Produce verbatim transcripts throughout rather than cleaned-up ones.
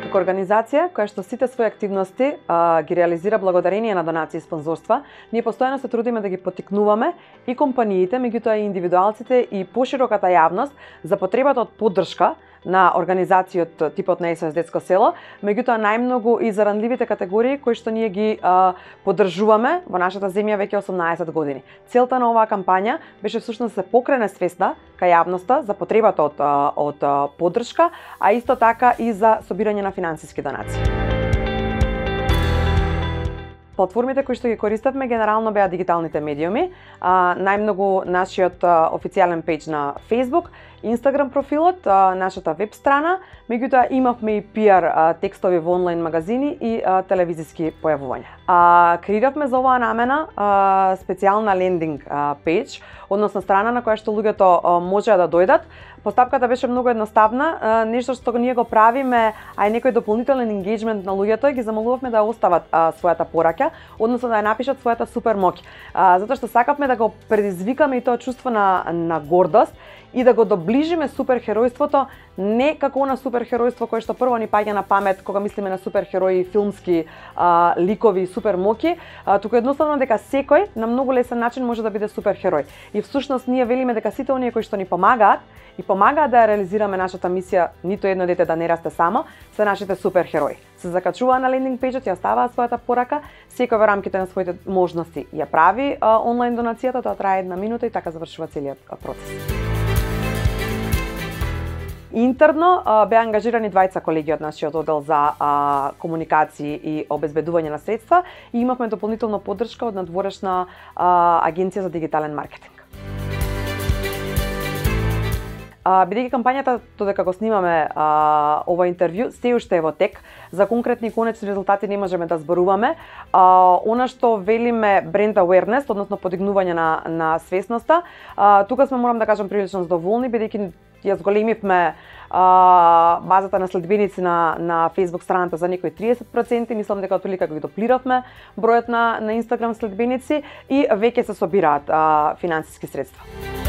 Како организација која што сите своји активности а, ги реализира благодарение на донации и спонзорства, ние постојано се трудиме да ги поттикнуваме и компаниите, меѓутоа и индивидуалците и пошироката јавност за потребата од поддршка на организации од типот на ес о ес Детско село, меѓутоа најмногу и за ранливите категории кои што ние ги а, поддржуваме во нашата земја веќе осумнаесет години. Целта на оваа кампања беше всушност да се покрене свеста кај јавноста за потребата од, од поддршка, а исто така и за собирање на финансиски донации. Платформите кои што ги користевме генерално беа дигиталните медиуми, а, најмногу нашиот а, официјален пејдж на Facebook, Instagram профилот, а, нашата веб страна, меѓутоа имавме и пи ар а, текстови во онлайн магазини и а, телевизиски појавувања. А, креиравме за оваа намена а, специјална лендинг а, пејдж, односно страна на која што луѓето а, можеа да дојдат. Постапката беше многу едноставна, нешто што ние го правиме, а и некој дополнителен енгејџмент на луѓето, ги замолувавме да остават а, својата пораќа, односно да ја напишат својата супер моќ. А, затоа што сакавме да го предизвикаме и тоа чувство на, на гордост и да го доближиме суперхеројството не како она суперхеројство кое што прво ни паѓа на памет кога мислиме на суперхерои, филмски а, ликови и супермоќи, а, туку едноставно дека секој на многу лесен начин може да биде суперхерој. И всушност ние велиме дека сите оние кои што ни помагаат и помагаат да ја реализираме нашата мисија, нито едно дете да не расте само, се нашите суперхерои. Се закачуваа на лендинг пејџот, ја ставаа својата порака, секој во рамките на своите можности ја прави а, онлайн донацијата, тоа трае една минута и така завршува целиот процес. Интерно а, беа ангажирани двајца колеги од нашиот оддел за а, комуникации и обезбедување на средства и имавме дополнително поддршка од надворешна а, агенција за дигитален маркетинг. Бидејќи кампањата, додека го снимаме а, ова интервју, се уште е во тек, за конкретни и конечни резултати не можеме да зборуваме. А, она што велиме бренд awareness, односно подигнување на, на свесноста, а, тука сме, морам да кажам, прилично задоволни, бидејќи ја зголемивме а, базата на следбеници на, на Facebook страната за некои триесет проценти, мислам дека отприлика ги доплиравме бројот на, на Instagram следбеници и веќе се собираат а, финансиски средства.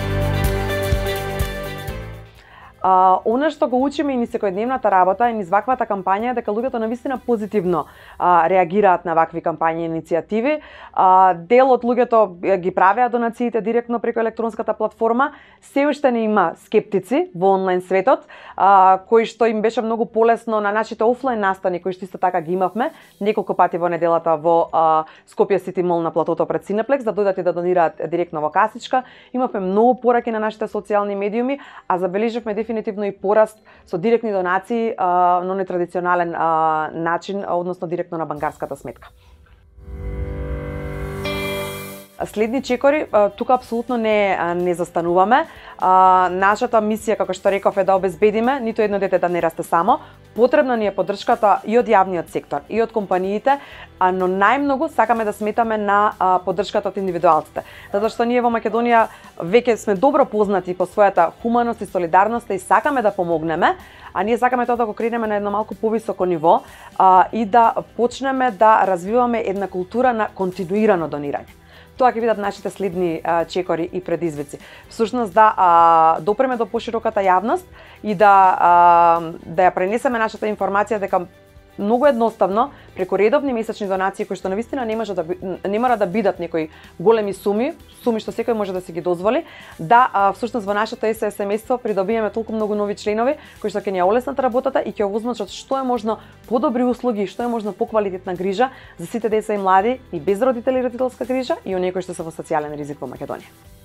А, она што го учиме и низ секојдневната работа и низ ваквата кампања е дека луѓето навистина позитивно а, реагираат на вакви кампањи и иницијативи. А, дел од луѓето ги правеа донациите директно преку електронската платформа. Се уште не има скептици во онлайн светот, а, кои што им беше многу полесно на нашите офлайн настани, кои што исто така ги имавме неколку пати во неделата во а, Скопје Сити Мол на платото пред Cineplex, да дојдат и да донираат директно во касичка. Имавме многу пораки на нашите социјални медиуми, а забележавме дефинитивно и пораст со директни донации а, на нетрадиционален а, начин, односно директно на банкарската сметка. Следни чекори, тука апсолутно не, не застануваме. Нашата мисија, како што реков, е да обезбедиме ниту едно дете да не расте само. Потребна ни е поддршката и од јавниот сектор, и од компаниите, но најмногу сакаме да сметаме на поддршката од индивидуалците. Затоа што ние во Македонија веќе сме добро познати по својата хуманост и солидарност и сакаме да помогнеме, а ние сакаме тоа да го кренеме на едно малку повисоко ниво а, и да почнеме да развиваме една култура на континуирано донирање. Тоа ќе бидат нашите следни а, чекори и предизвици. Всушност да а, допреме до пошироката јавност и да а, да ја пренесеме нашата информација дека многу едноставно преку редовни месечни донации кои што навистина не може да не мора да бидат некои големи суми, суми што секој може да си ги дозволи, да а, всушност во нашето ес о ес семејство придобиеме толку многу нови членови кои што ќе ни ја олеснат работата и ќе овозможат што е можно подобри услуги, што е можно поквалитетна грижа за сите деца и млади и без родители и родителска грижа и оние кои што се во социјален ризик во Македонија.